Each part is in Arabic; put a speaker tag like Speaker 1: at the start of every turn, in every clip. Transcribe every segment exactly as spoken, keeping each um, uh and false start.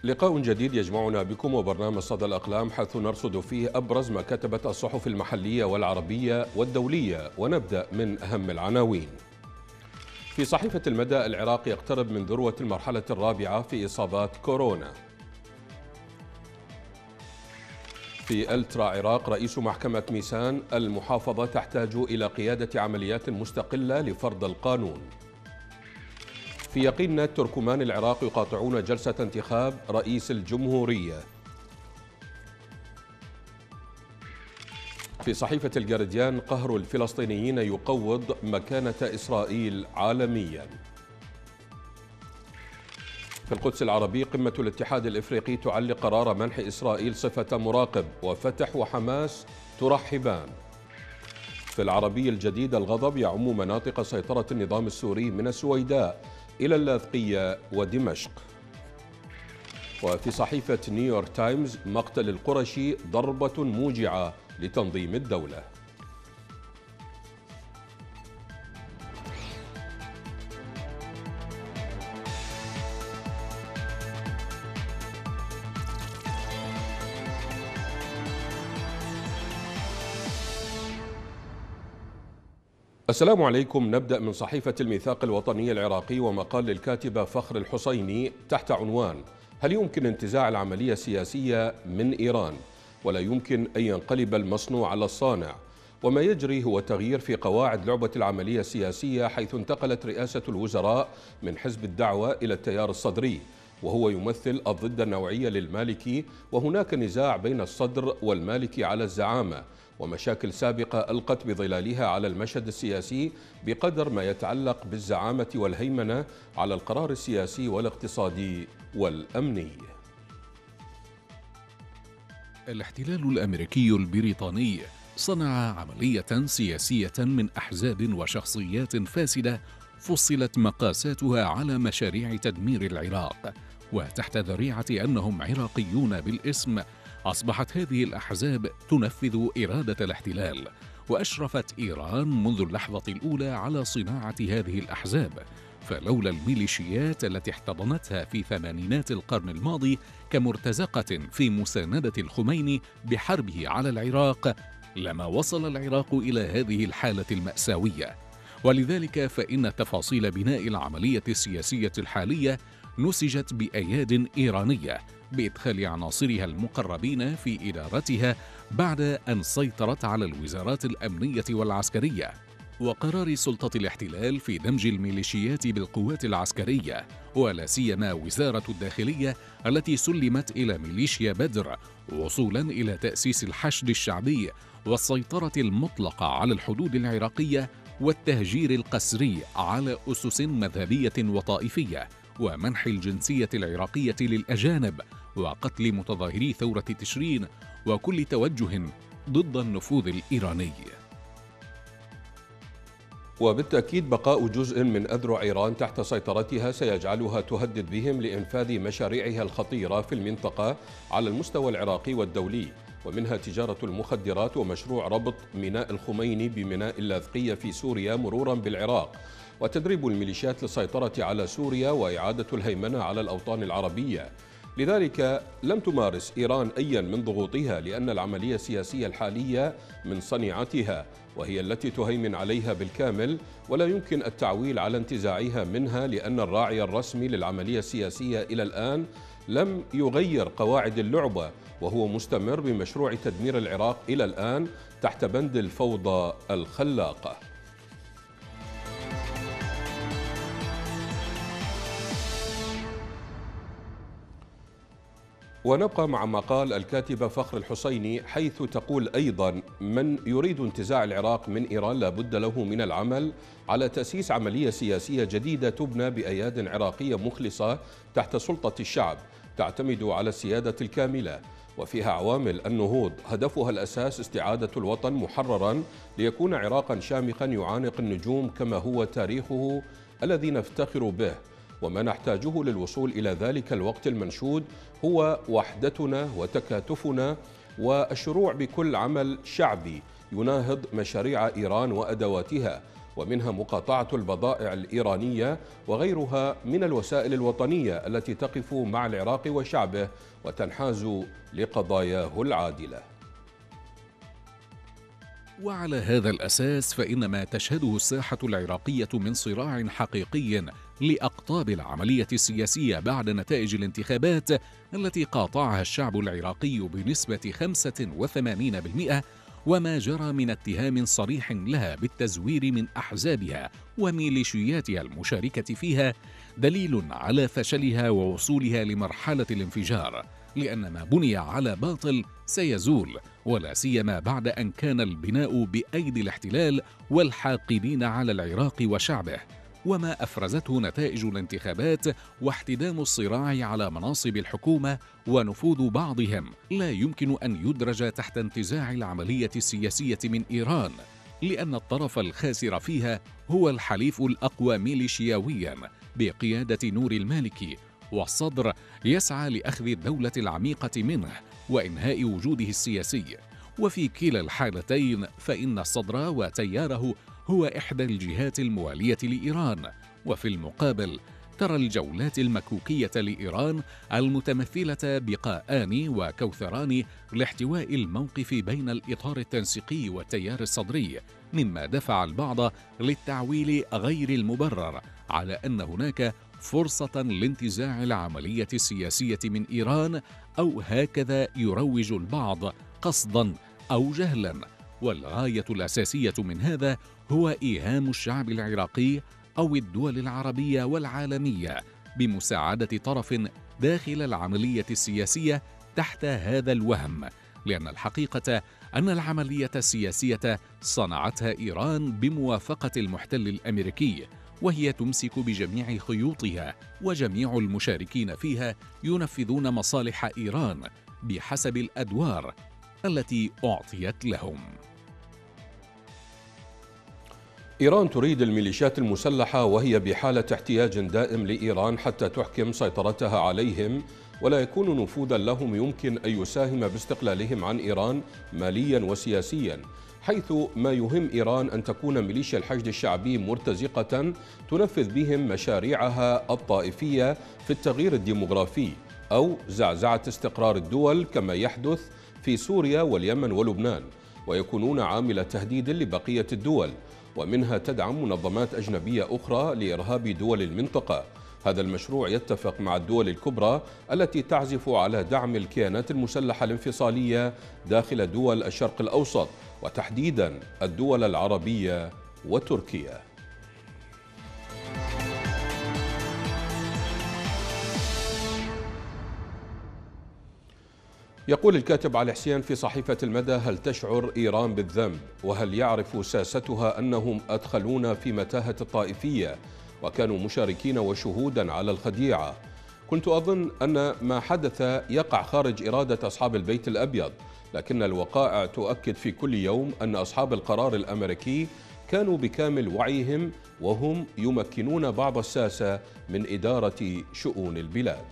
Speaker 1: لقاء جديد يجمعنا بكم وبرنامج صدى الأقلام، حيث نرصد فيه أبرز ما كتبت الصحف المحلية والعربية والدولية، ونبدأ من أهم العناوين. في صحيفة المدى: العراق يقترب من ذروة المرحلة الرابعة في إصابات كورونا. في الترا عراق: رئيس محكمة ميسان: المحافظة تحتاج إلى قيادة عمليات مستقلة لفرض القانون. في يقين: تركمان العراق يقاطعون جلسة انتخاب رئيس الجمهورية. في صحيفة الجارديان: قهر الفلسطينيين يقوض مكانة إسرائيل عالميا. في القدس العربي: قمة الاتحاد الإفريقي تعلق قرار منح إسرائيل صفة مراقب، وفتح وحماس ترحبان. في العربي الجديد: الغضب يعم مناطق سيطرة النظام السوري من السويداء إلى اللاذقية ودمشق. وفي صحيفة نيويورك تايمز: مقتل القرشي ضربة موجعة لتنظيم الدولة. السلام عليكم. نبدأ من صحيفة الميثاق الوطني العراقي، ومقال للكاتبة فخر الحسيني تحت عنوان: هل يمكن انتزاع العملية السياسية من إيران؟ ولا يمكن أن ينقلب المصنوع على الصانع. وما يجري هو تغيير في قواعد لعبة العملية السياسية، حيث انتقلت رئاسة الوزراء من حزب الدعوة إلى التيار الصدري، وهو يمثل الضد النوعية للمالكي، وهناك نزاع بين الصدر والمالكي على الزعامة، ومشاكل سابقة ألقت بظلالها على المشهد السياسي بقدر ما يتعلق بالزعامة والهيمنة على القرار السياسي والاقتصادي والأمني.
Speaker 2: الاحتلال الأمريكي البريطاني صنع عملية سياسية من أحزاب وشخصيات فاسدة فصلت مقاساتها على مشاريع تدمير العراق، وتحت ذريعة أنهم عراقيون بالاسم أصبحت هذه الأحزاب تنفذ إرادة الاحتلال. وأشرفت إيران منذ اللحظة الأولى على صناعة هذه الأحزاب، فلولا الميليشيات التي احتضنتها في ثمانينات القرن الماضي كمرتزقة في مساندة الخميني بحربه على العراق لما وصل العراق إلى هذه الحالة المأساوية. ولذلك فإن تفاصيل بناء العملية السياسية الحالية نسجت بأياد إيرانية بإدخال عناصرها المقربين في إدارتها بعد أن سيطرت على الوزارات الأمنية والعسكرية، وقرار سلطة الاحتلال في دمج الميليشيات بالقوات العسكرية، ولا سيما وزارة الداخلية التي سلمت إلى ميليشيا بدر، وصولا إلى تأسيس الحشد الشعبي والسيطرة المطلقة على الحدود العراقية والتهجير القسري على أسس مذهبية وطائفية، ومنح الجنسية العراقية للأجانب، وقتل متظاهري ثورة تشرين، وكل توجه ضد النفوذ الإيراني.
Speaker 1: وبالتأكيد بقاء جزء من أذرع إيران تحت سيطرتها سيجعلها تهدد بهم لإنفاذ مشاريعها الخطيرة في المنطقة على المستوى العراقي والدولي، ومنها تجارة المخدرات ومشروع ربط ميناء الخميني بميناء اللاذقية في سوريا مرورا بالعراق، وتدريب الميليشيات للسيطرة على سوريا وإعادة الهيمنة على الأوطان العربية. لذلك لم تمارس إيران أيا من ضغوطها، لأن العملية السياسية الحالية من صنيعتها، وهي التي تهيمن عليها بالكامل، ولا يمكن التعويل على انتزاعها منها، لأن الراعي الرسمي للعملية السياسية إلى الآن لم يغير قواعد اللعبة، وهو مستمر بمشروع تدمير العراق إلى الآن تحت بند الفوضى الخلاقة. ونبقى مع مقال الكاتبة فخر الحسيني، حيث تقول أيضا: من يريد انتزاع العراق من إيران لابد له من العمل على تأسيس عملية سياسية جديدة تبنى بأياد عراقية مخلصة تحت سلطة الشعب، تعتمد على السيادة الكاملة، وفيها عوامل النهوض هدفها الأساس استعادة الوطن محررا ليكون عراقا شامخا يعانق النجوم كما هو تاريخه الذي نفتخر به. وما نحتاجه للوصول إلى ذلك الوقت المنشود هو وحدتنا وتكاتفنا والشروع بكل عمل شعبي يناهض مشاريع إيران وأدواتها، ومنها مقاطعة البضائع الإيرانية وغيرها من الوسائل الوطنية التي تقف مع العراق وشعبه وتنحاز لقضاياه العادلة.
Speaker 2: وعلى هذا الأساس فإن ما تشهده الساحة العراقية من صراع حقيقي لأقطاب العملية السياسية بعد نتائج الانتخابات التي قاطعها الشعب العراقي بنسبة خمسة وثمانين بالمئة، وما جرى من اتهام صريح لها بالتزوير من أحزابها وميليشياتها المشاركة فيها، دليل على فشلها ووصولها لمرحلة الانفجار، لأن ما بني على باطل سيزول، ولا سيما بعد أن كان البناء بأيدي الاحتلال والحاقدين على العراق وشعبه. وما أفرزته نتائج الانتخابات واحتدام الصراع على مناصب الحكومة ونفوذ بعضهم لا يمكن أن يدرج تحت انتزاع العملية السياسية من إيران، لأن الطرف الخاسر فيها هو الحليف الأقوى ميليشياويا بقيادة نور المالكي، والصدر يسعى لأخذ الدولة العميقة منه وإنهاء وجوده السياسي. وفي كلا الحالتين فإن الصدر وتياره هو إحدى الجهات الموالية لإيران. وفي المقابل ترى الجولات المكوكية لإيران المتمثلة بقاآن وكوثران لاحتواء الموقف بين الإطار التنسيقي والتيار الصدري، مما دفع البعض للتعويل غير المبرر على أن هناك فرصة لانتزاع العملية السياسية من إيران، أو هكذا يروج البعض قصدا أو جهلا. والغاية الأساسية من هذا هو إيهام الشعب العراقي أو الدول العربية والعالمية بمساعدة طرف داخل العملية السياسية تحت هذا الوهم، لأن الحقيقة أن العملية السياسية صنعتها إيران بموافقة المحتل الأمريكي، وهي تمسك بجميع خيوطها، وجميع المشاركين فيها ينفذون مصالح إيران بحسب الأدوار التي أعطيت لهم.
Speaker 1: إيران تريد الميليشيات المسلحة، وهي بحالة احتياج دائم لإيران حتى تحكم سيطرتها عليهم، ولا يكون نفوذا لهم يمكن أن يساهم باستقلالهم عن إيران ماليا وسياسيا، حيث ما يهم إيران أن تكون ميليشيا الحشد الشعبي مرتزقة تنفذ بهم مشاريعها الطائفية في التغيير الديمغرافي أو زعزعة استقرار الدول كما يحدث في سوريا واليمن ولبنان، ويكونون عامل تهديد لبقية الدول، ومنها تدعم منظمات أجنبية أخرى لإرهاب دول المنطقة. هذا المشروع يتفق مع الدول الكبرى التي تعزف على دعم الكيانات المسلحة الانفصالية داخل دول الشرق الأوسط، وتحديدا الدول العربية وتركيا. يقول الكاتب علي حسين في صحيفة المدى: هل تشعر إيران بالذنب؟ وهل يعرف ساستها أنهم أدخلونا في متاهة الطائفية وكانوا مشاركين وشهودا على الخديعة؟ كنت أظن أن ما حدث يقع خارج إرادة أصحاب البيت الأبيض، لكن الوقائع تؤكد في كل يوم أن أصحاب القرار الأمريكي كانوا بكامل وعيهم وهم يمكنون بعض الساسة من إدارة شؤون البلاد.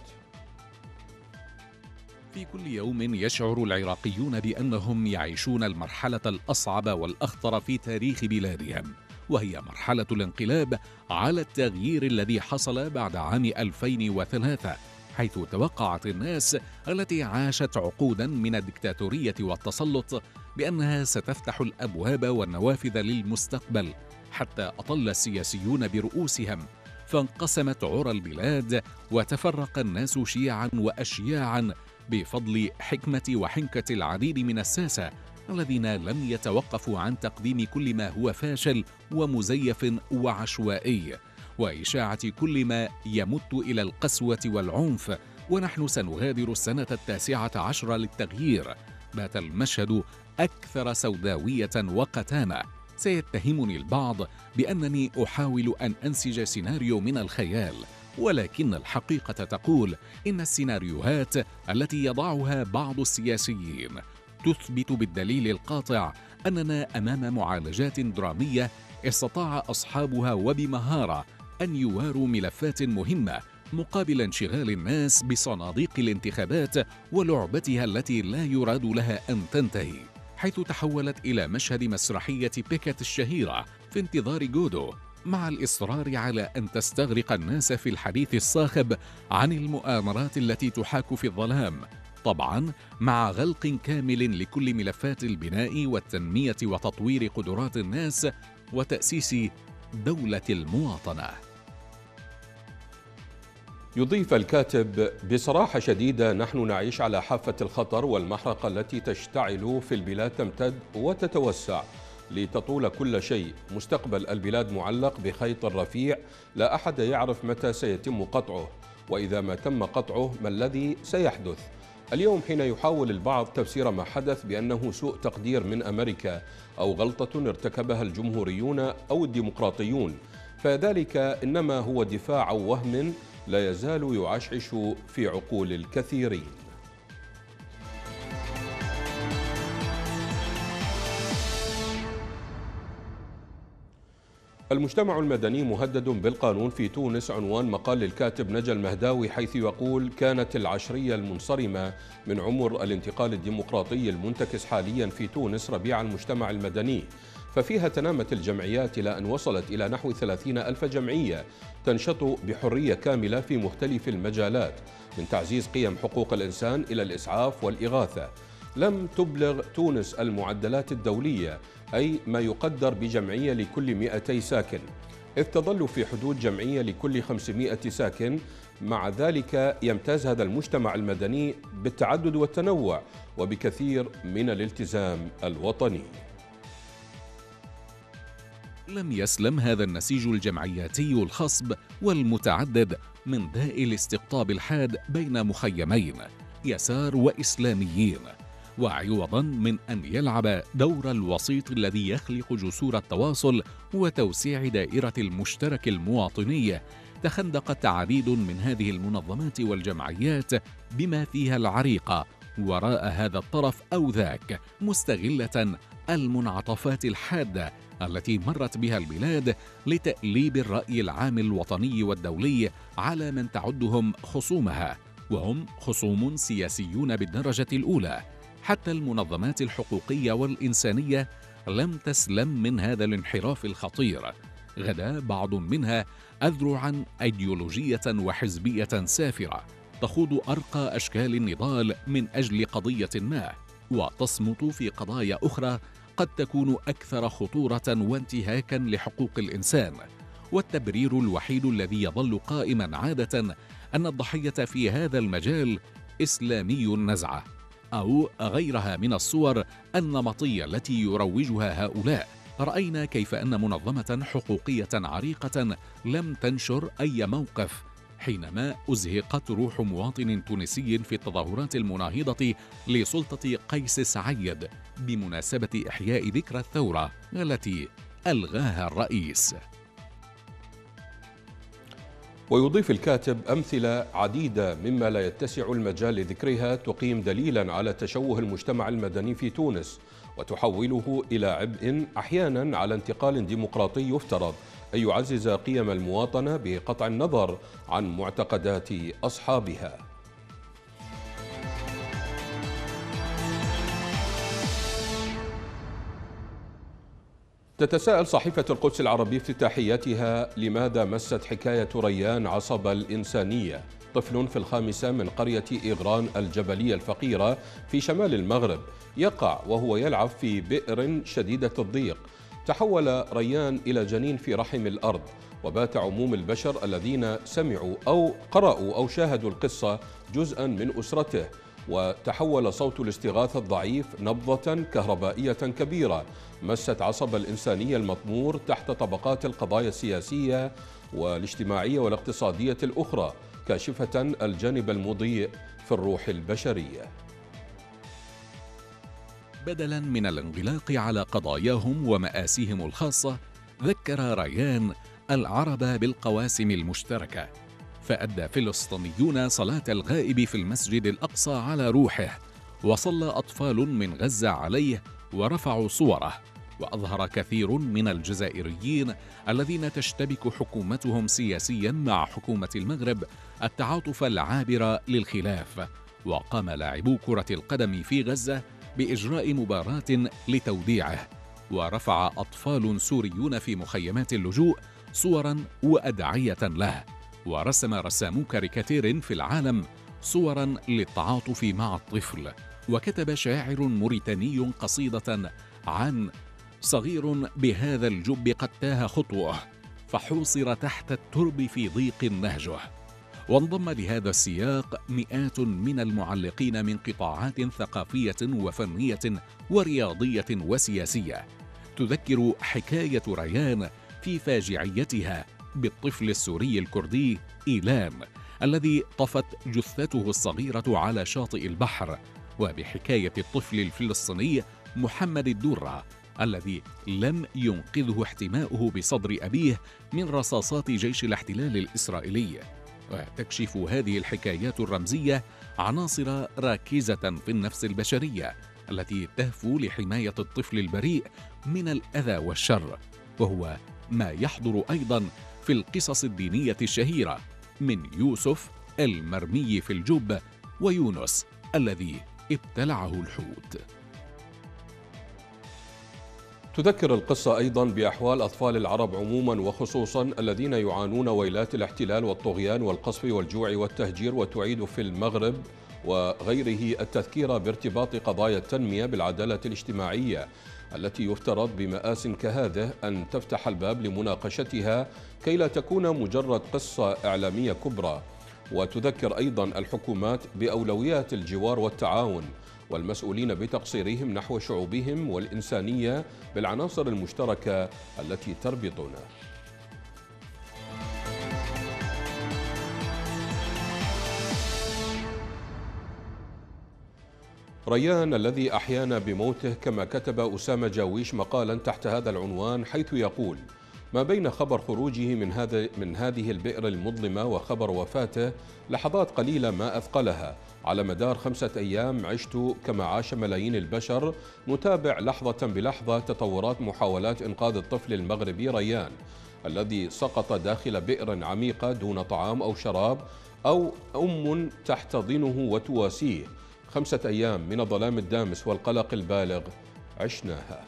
Speaker 2: في كل يوم يشعر العراقيون بأنهم يعيشون المرحلة الأصعب والأخطر في تاريخ بلادهم، وهي مرحلة الانقلاب على التغيير الذي حصل بعد عام ألفين وثلاثة، حيث توقعت الناس التي عاشت عقودا من الدكتاتورية والتسلط بأنها ستفتح الأبواب والنوافذ للمستقبل، حتى أطل السياسيون برؤوسهم، فانقسمت عرى البلاد وتفرق الناس شيعا وأشياعا بفضل حكمة وحنكة العديد من الساسة الذين لم يتوقفوا عن تقديم كل ما هو فاشل ومزيف وعشوائي، وإشاعة كل ما يمت إلى القسوة والعنف. ونحن سنغادر السنة التاسعة عشر للتغيير. بات المشهد أكثر سوداوية وقتامة. سيتهمني البعض بأنني أحاول أن أنسج سيناريو من الخيال، ولكن الحقيقة تقول إن السيناريوهات التي يضعها بعض السياسيين تثبت بالدليل القاطع أننا أمام معالجات درامية استطاع أصحابها وبمهارة أن يواروا ملفات مهمة مقابل انشغال الناس بصناديق الانتخابات ولعبتها التي لا يراد لها أن تنتهي، حيث تحولت إلى مشهد مسرحية بيكت الشهيرة في انتظار جودو، مع الإصرار على أن تستغرق الناس في الحديث الصاخب عن المؤامرات التي تحاك في الظلام، طبعاً مع غلق كامل لكل ملفات البناء والتنمية وتطوير قدرات الناس وتأسيس دولة المواطنة.
Speaker 1: يضيف الكاتب: بصراحة شديدة نحن نعيش على حافة الخطر، والمحرقة التي تشتعل في البلاد تمتد وتتوسع لتطول كل شيء. مستقبل البلاد معلق بخيط رفيع لا أحد يعرف متى سيتم قطعه، وإذا ما تم قطعه ما الذي سيحدث. اليوم حين يحاول البعض تفسير ما حدث بأنه سوء تقدير من أمريكا أو غلطة ارتكبها الجمهوريون أو الديمقراطيون، فذلك إنما هو دفاع أو وهم لا يزال يعشعش في عقول الكثيرين. المجتمع المدني مهدد بالقانون في تونس، عنوان مقال للكاتب نجا المهداوي، حيث يقول: كانت العشرية المنصرمة من عمر الانتقال الديمقراطي المنتكس حاليا في تونس ربيع المجتمع المدني، ففيها تنامت الجمعيات إلى أن وصلت إلى نحو ثلاثين ألف جمعية تنشط بحرية كاملة في مختلف المجالات، من تعزيز قيم حقوق الإنسان إلى الإسعاف والإغاثة. لم تبلغ تونس المعدلات الدولية، أي ما يقدر بجمعية لكل مئتي ساكن، إذ تظل في حدود جمعية لكل خمسمئة ساكن. مع ذلك يمتاز هذا المجتمع المدني بالتعدد والتنوع وبكثير من الالتزام الوطني.
Speaker 2: لم يسلم هذا النسيج الجمعياتي الخصب والمتعدد من داء الاستقطاب الحاد بين مخيمين يسار وإسلاميين، وعوضاً من أن يلعب دور الوسيط الذي يخلق جسور التواصل وتوسيع دائرة المشترك المواطني، تخندقت عديد من هذه المنظمات والجمعيات بما فيها العريقة وراء هذا الطرف أو ذاك، مستغلة المنعطفات الحادة التي مرت بها البلاد لتأليب الرأي العام الوطني والدولي على من تعدهم خصومها، وهم خصوم سياسيون بالدرجة الأولى. حتى المنظمات الحقوقية والإنسانية لم تسلم من هذا الانحراف الخطير. غدا بعض منها أذرعا أيديولوجية وحزبية سافرة تخوض أرقى أشكال النضال من أجل قضية ما، وتصمت في قضايا أخرى قد تكون أكثر خطورة وانتهاكا لحقوق الإنسان. والتبرير الوحيد الذي يظل قائما عادة أن الضحية في هذا المجال إسلامي النزعة أو غيرها من الصور النمطية التي يروجها هؤلاء. رأينا كيف أن منظمة حقوقية عريقة لم تنشر أي موقف حينما أزهقت روح مواطن تونسي في التظاهرات المناهضة لسلطة قيس سعيد بمناسبة إحياء ذكرى الثورة التي ألغاها الرئيس.
Speaker 1: ويضيف الكاتب: أمثلة عديدة مما لا يتسع المجال لذكرها تقيم دليلا على تشوه المجتمع المدني في تونس، وتحوله إلى عبء أحيانا على انتقال ديمقراطي يفترض أن يعزز قيم المواطنة بقطع النظر عن معتقدات أصحابها. تتساءل صحيفة القدس العربي في افتتاحيتها: لماذا مست حكاية ريان عصب الإنسانية؟ طفل في الخامسة من قرية إغران الجبلية الفقيرة في شمال المغرب يقع وهو يلعب في بئر شديدة الضيق. تحول ريان إلى جنين في رحم الأرض، وبات عموم البشر الذين سمعوا أو قرأوا أو شاهدوا القصة جزءا من أسرته، وتحول صوت الاستغاثة الضعيف نبضة كهربائية كبيرة مست عصب الإنسانية المطمور تحت طبقات القضايا السياسية والاجتماعية والاقتصادية الأخرى، كاشفة الجانب المضيء في الروح البشرية.
Speaker 2: بدلا من الانغلاق على قضاياهم ومآسيهم الخاصة، ذكر ريان العرب بالقواسم المشتركة، فأدى فلسطينيون صلاة الغائب في المسجد الأقصى على روحه، وصلى أطفال من غزة عليه ورفعوا صوره، وأظهر كثير من الجزائريين الذين تشتبك حكومتهم سياسيا مع حكومة المغرب التعاطف العابر للخلاف. وقام لاعبو كرة القدم في غزة بإجراء مباراة لتوديعه، ورفع أطفال سوريون في مخيمات اللجوء صورا وأدعية له، ورسم رسامو كاريكاتير في العالم صورا للتعاطف مع الطفل، وكتب شاعر موريتاني قصيدة عن صغير بهذا الجب قد تاه خطوه فحوصر تحت الترب في ضيق نهجه. وانضم لهذا السياق مئات من المعلقين من قطاعات ثقافية وفنية ورياضية وسياسية، تذكر حكاية ريان في فاجعيتها بالطفل السوري الكردي إيلان الذي طفت جثته الصغيرة على شاطئ البحر، وبحكاية الطفل الفلسطيني محمد الدرة الذي لم ينقذه احتماؤه بصدر أبيه من رصاصات جيش الاحتلال الإسرائيلي. وتكشف هذه الحكايات الرمزية عناصر راكزة في النفس البشرية التي تهفو لحماية الطفل البريء من الأذى والشر، وهو ما يحضر أيضا في القصص الدينية الشهيرة من يوسف المرمي في الجب ويونس الذي ابتلعه الحوت.
Speaker 1: تذكر القصة أيضا بأحوال أطفال العرب عموما وخصوصا الذين يعانون ويلات الاحتلال والطغيان والقصف والجوع والتهجير، وتعيد في المغرب وغيره التذكير بارتباط قضايا التنمية بالعدالة الاجتماعية التي يفترض بمآس كهذه أن تفتح الباب لمناقشتها كي لا تكون مجرد قصة إعلامية كبرى. وتذكر أيضا الحكومات بأولويات الجوار والتعاون والمسؤولين بتقصيرهم نحو شعوبهم والإنسانية بالعناصر المشتركة التي تربطنا. ريان الذي أحيانا بموته، كما كتب أسامة جاويش مقالا تحت هذا العنوان حيث يقول: ما بين خبر خروجه من هذا من هذه البئر المظلمة وخبر وفاته لحظات قليلة ما أثقلها. على مدار خمسة أيام عشت كما عاش ملايين البشر، نتابع لحظة بلحظة تطورات محاولات إنقاذ الطفل المغربي ريان الذي سقط داخل بئر عميقة دون طعام أو شراب أو أم تحتضنه وتواسيه. خمسة أيام من الظلام الدامس والقلق البالغ عشناها.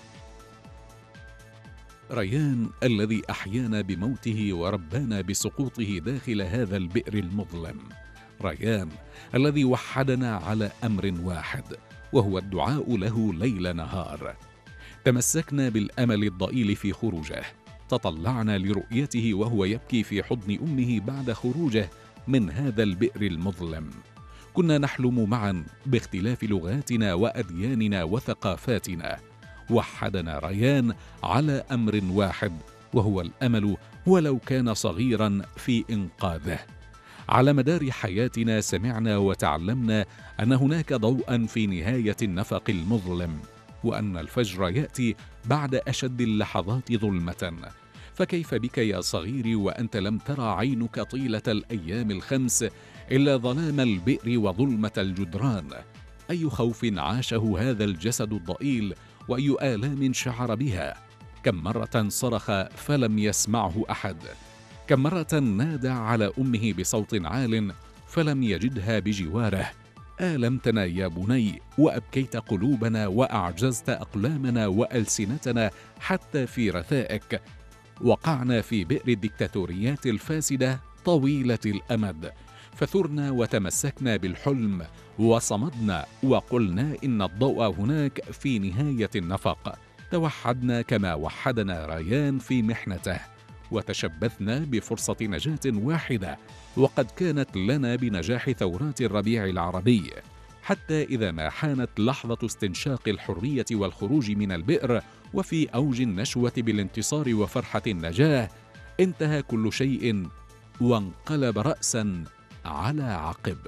Speaker 2: ريان الذي أحيانا بموته وربانا بسقوطه داخل هذا البئر المظلم. ريان الذي وحدنا على أمر واحد وهو الدعاء له ليل نهار. تمسكنا بالأمل الضئيل في خروجه، تطلعنا لرؤيته وهو يبكي في حضن أمه بعد خروجه من هذا البئر المظلم. كنا نحلم معا باختلاف لغاتنا وأدياننا وثقافاتنا. وحدنا ريان على أمر واحد وهو الأمل ولو كان صغيرا في إنقاذه. على مدار حياتنا سمعنا وتعلمنا أن هناك ضوءا في نهاية النفق المظلم، وأن الفجر يأتي بعد أشد اللحظات ظلمة. فكيف بك يا صغيري وأنت لم ترى عينك طيلة الأيام الخمس إلا ظلام البئر وظلمة الجدران؟ أي خوف عاشه هذا الجسد الضئيل وأي آلام شعر بها؟ كم مرة صرخ فلم يسمعه أحد؟ كم مرة نادى على أمه بصوت عال فلم يجدها بجواره؟ آلمتنا يا بني وأبكيت قلوبنا وأعجزت أقلامنا وألسنتنا حتى في رثائك. وقعنا في بئر الدكتاتوريات الفاسدة طويلة الأمد، فثرنا وتمسكنا بالحلم وصمدنا وقلنا إن الضوء هناك في نهاية النفق. توحدنا كما وحدنا ريان في محنته، وتشبثنا بفرصة نجاة واحدة وقد كانت لنا بنجاح ثورات الربيع العربي، حتى إذا ما حانت لحظة استنشاق الحرية والخروج من البئر وفي أوج النشوة بالانتصار وفرحة النجاة، انتهى كل شيء وانقلب رأسا على عقب.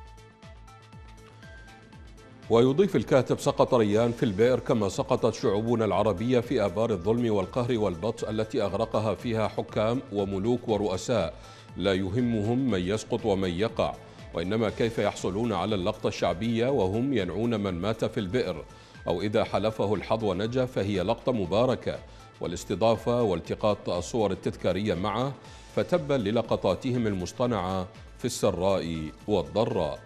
Speaker 1: ويضيف الكاتب: سقط ريان في البئر كما سقطت شعوبنا العربية في آبار الظلم والقهر والبطش التي أغرقها فيها حكام وملوك ورؤساء لا يهمهم من يسقط ومن يقع، وإنما كيف يحصلون على اللقطة الشعبية وهم ينعون من مات في البئر، أو إذا حلفه الحظ ونجا فهي لقطة مباركة، والاستضافة والتقاط الصور التذكارية معه، فتبا للقطاتهم المصطنعة في السراء والضراء.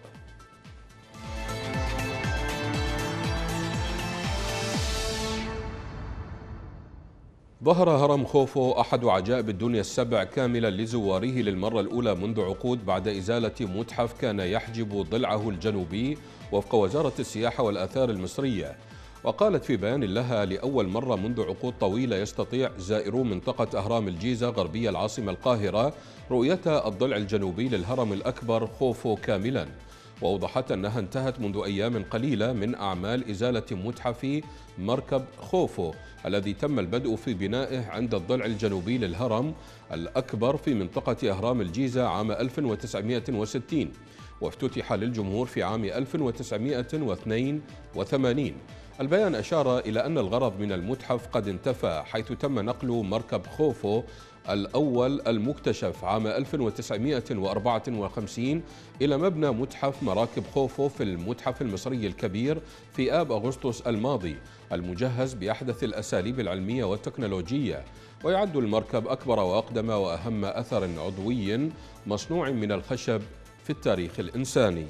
Speaker 1: ظهر هرم خوفو أحد عجائب الدنيا السبع كاملا لزواره للمرة الأولى منذ عقود بعد إزالة متحف كان يحجب ضلعه الجنوبي وفق وزارة السياحة والآثار المصرية. وقالت في بيان لها: لأول مرة منذ عقود طويلة يستطيع زائرو منطقة أهرام الجيزة غربية العاصمة القاهرة رؤية الضلع الجنوبي للهرم الأكبر خوفو كاملا. وأوضحت أنها انتهت منذ أيام قليلة من أعمال إزالة متحف مركب خوفو الذي تم البدء في بنائه عند الضلع الجنوبي للهرم الأكبر في منطقة أهرام الجيزة عام ألف وتسعمائة وستين، وافتتح للجمهور في عام ألف وتسعمائة واثنين وثمانين. البيان أشار إلى أن الغرض من المتحف قد انتفى، حيث تم نقل مركب خوفو الأول المكتشف عام ألف وتسعمائة وأربعة وخمسين إلى مبنى متحف مراكب خوفو في المتحف المصري الكبير في آب أغسطس الماضي، المجهز بأحدث الأساليب العلمية والتكنولوجية. ويعد المركب أكبر وأقدم وأهم أثر عضوي مصنوع من الخشب في التاريخ الإنساني.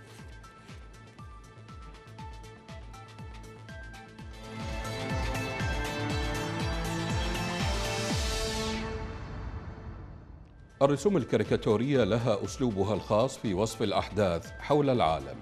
Speaker 1: الرسوم الكاريكاتورية لها أسلوبها الخاص في وصف الأحداث حول العالم.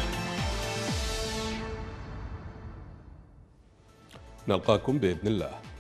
Speaker 1: نلقاكم بإذن الله.